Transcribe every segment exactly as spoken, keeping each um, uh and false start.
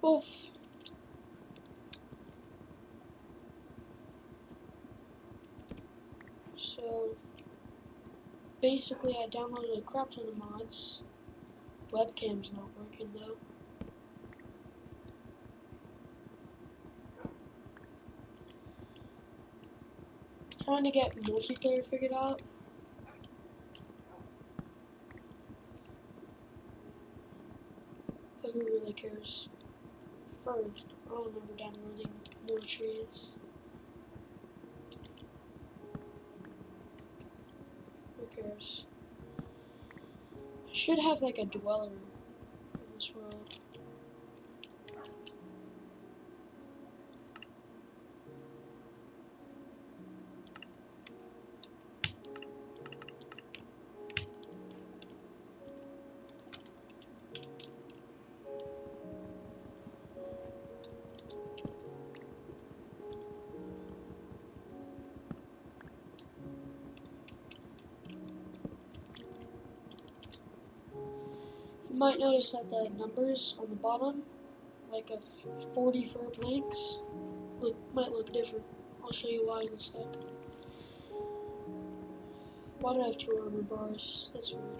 Oof. So basically I downloaded a crap ton of mods. Webcam's not working though. Trying to get multiplayer figured out. But who really cares? Ferd. I don't remember downloading more trees. Who cares? I should have like a dweller in this world. You might notice that the numbers on the bottom, like of forty for planks, look might look different. I'll show you why in a sec. Why do I have two armor bars? That's weird.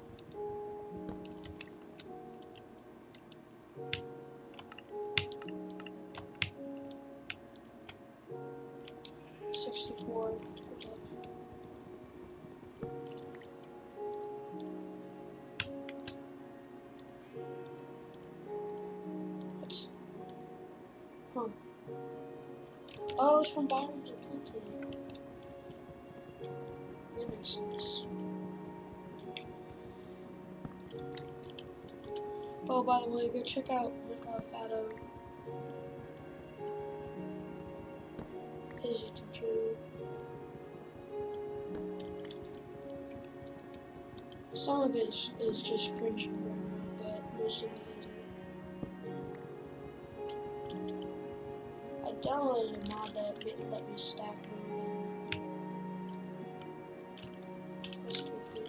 sixty-four. What? Huh. Oh, it's from Biomes of Plenty. That makes sense. Oh, by the way, go check out Nico Fado. His YouTube channel. Some of it is, is just cringe and whatnot, but most of it isn't. I downloaded a mod that made, let me stack more than. That's pretty cool.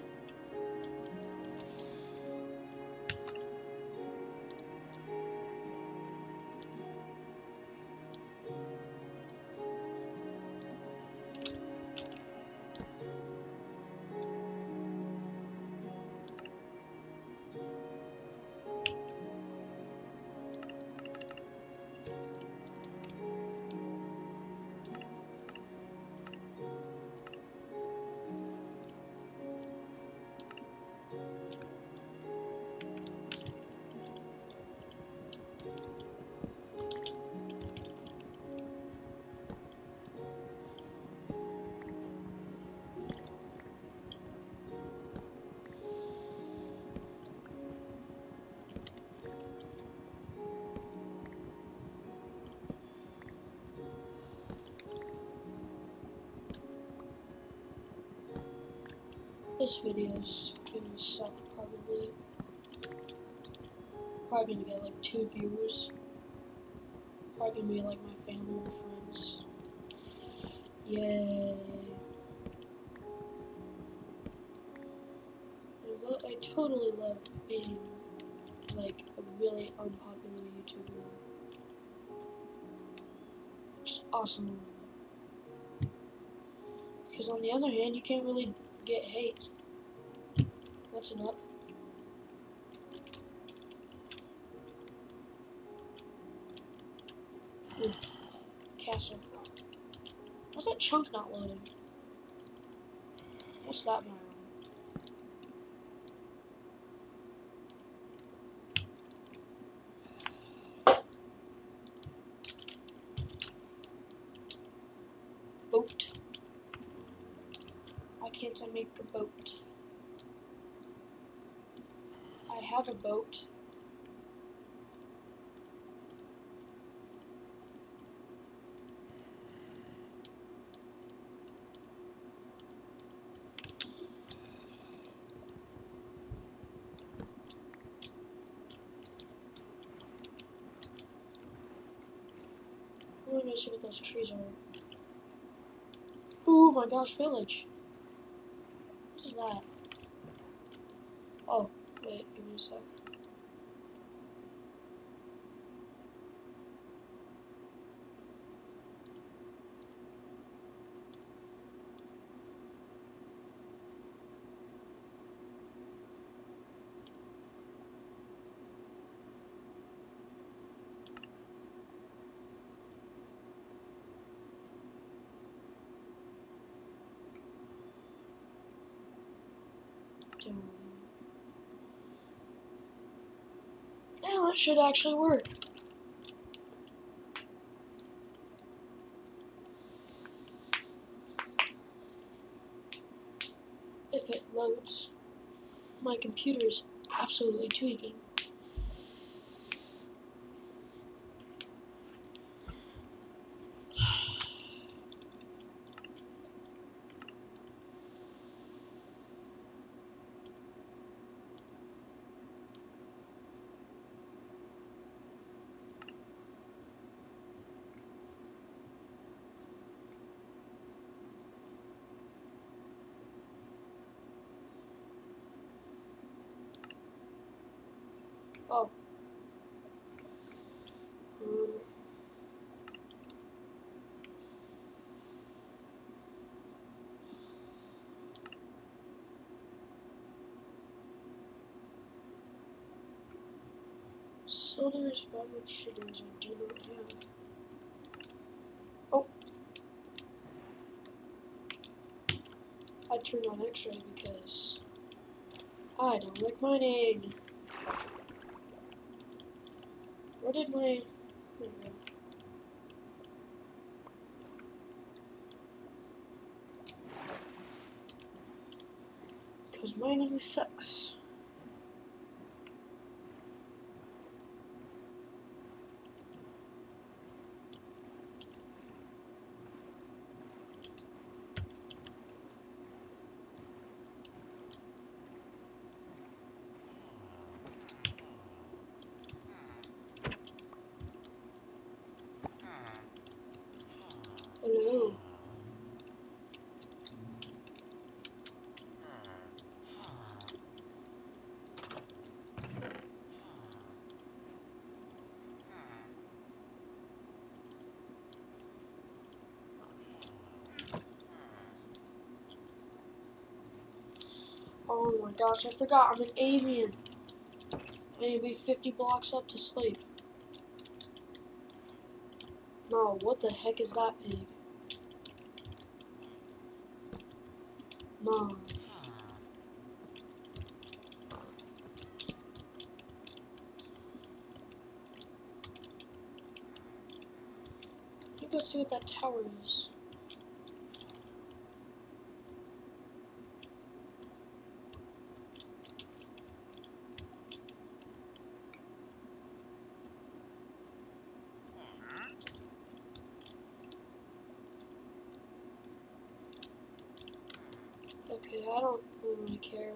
This video's gonna suck probably. Probably gonna get like two viewers. Probably gonna be like my family or friends. Yay. I, lo I totally love being like a really unpopular YouTuber. Just awesome. Because on the other hand, you can't really get hate. What's it up? Ooh, castle. What's that chunk not loading? What's that biome? Boat. Why can't I make a boat? I have a boat. I want to see what those trees are. Oh my gosh, village. What is that? Oh, wait, give me a sec. stone. Yeah, that should actually work. If it loads. My computer is absolutely tweaking. Oh. Um. So there's five much sugars I do not have. Oh. I turned on X-ray because I don't like mining. Where did my... There we go. Because mining sucks. Hello. Oh my gosh, I forgot I'm an avian. I need to be fifty blocks up to sleep. No, what the heck is that pig? No. Let me go see what that tower is. Okay, I don't really care.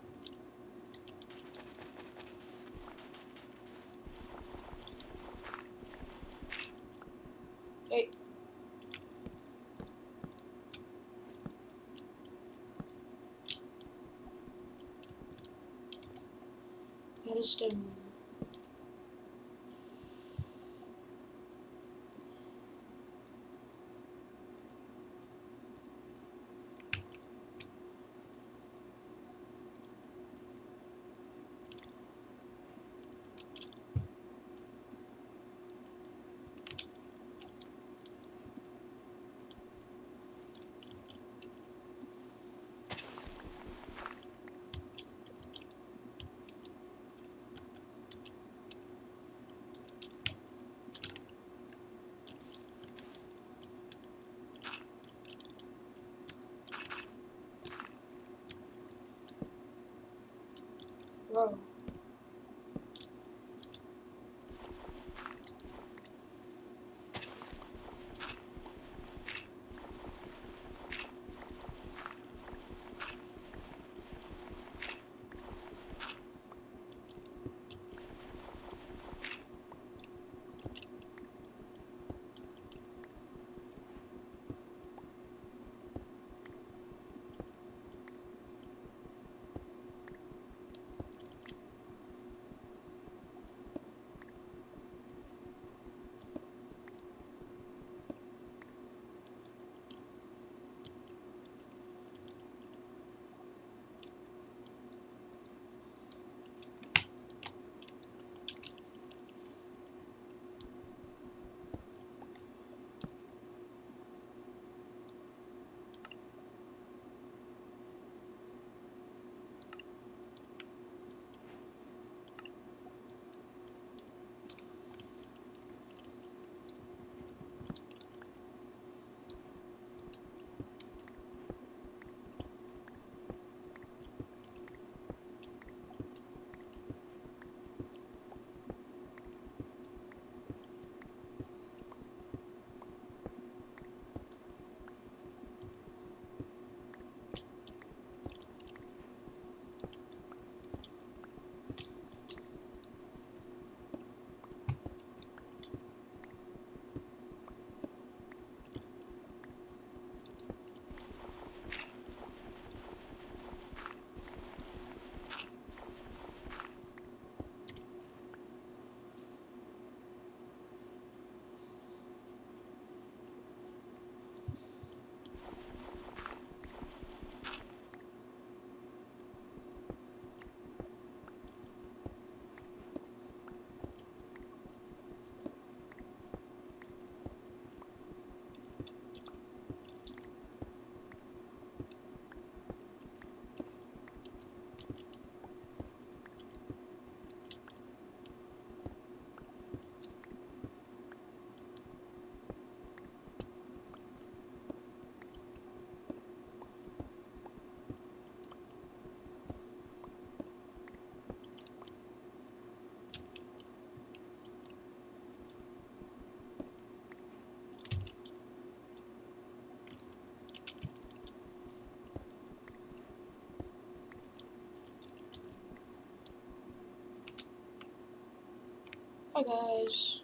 Hey. That is stone. Bye guys.